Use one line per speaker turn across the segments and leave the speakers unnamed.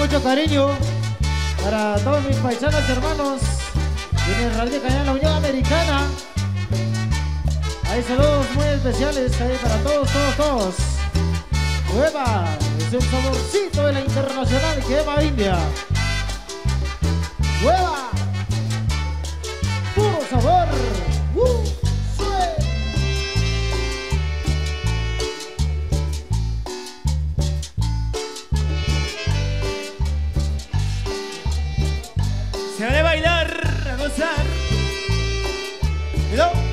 mucho cariño para todos mis paisanos hermanos quienes radican allá en la Unión Americana. Hay saludos muy especiales ahí para todos. ¡Hueva! Es el saborcito de la internacional que va a India. ¡Hueva! ¡Puro sabor!
Se vale bailar, a gozar.
¡Cuidado!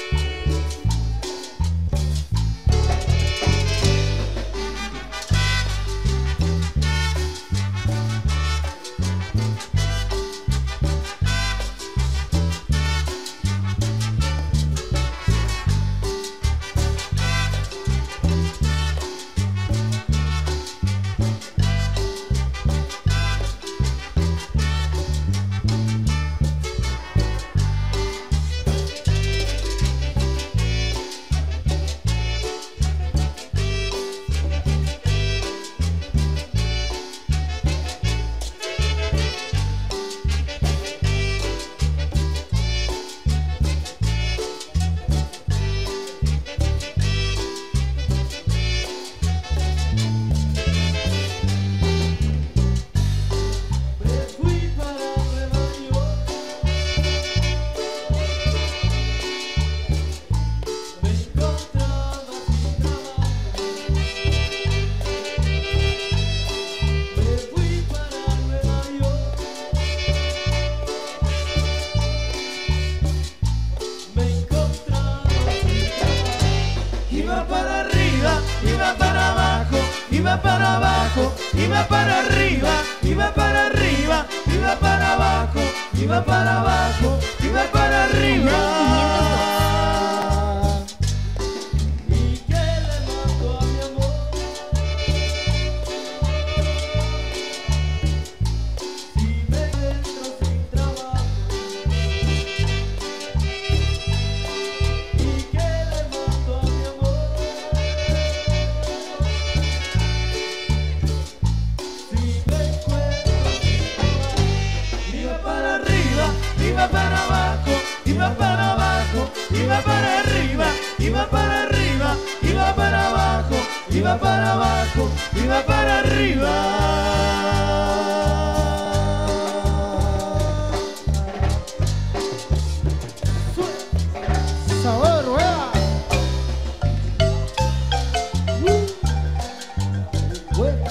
Iba para abajo, iba para abajo, iba para arriba, iba para arriba, iba para abajo, iba para abajo, iba para arriba. ¿Y qué le mató a mi amor? Si me encuentro sin trabajo. ¿Y qué le mató a mi amor? Iba para abajo, iba para abajo, iba para arriba, iba para arriba, iba para abajo, iba para abajo, iba para arriba.
¡Sabor, hueva! ¡Hueva!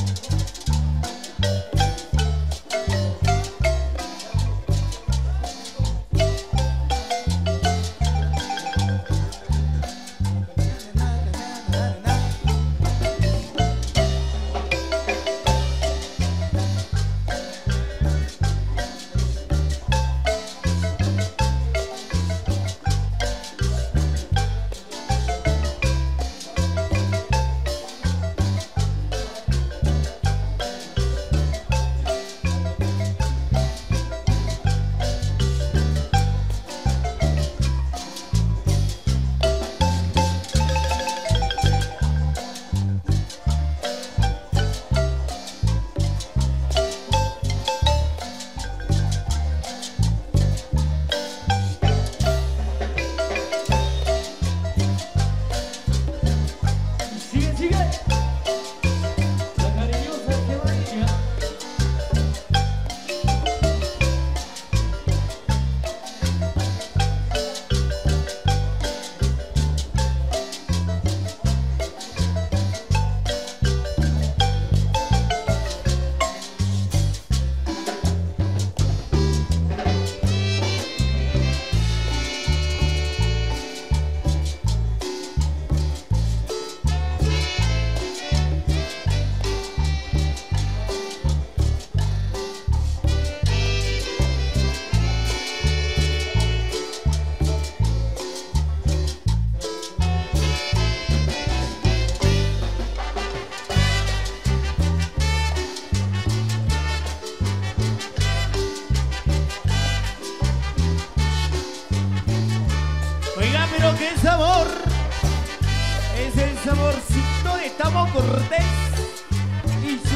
Pero qué sabor, es el saborcito de Tamo Cortés y su cariño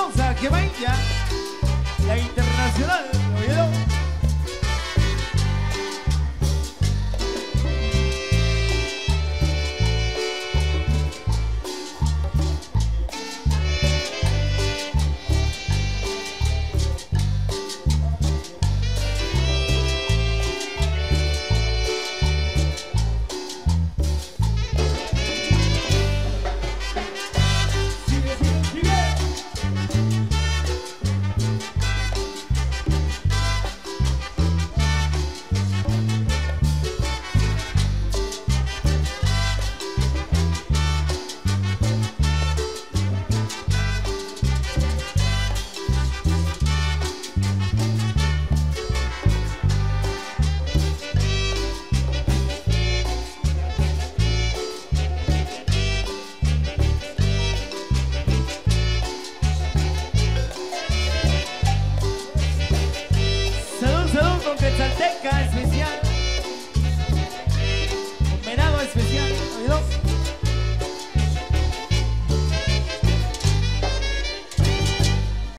sabrosa que baila la internacional.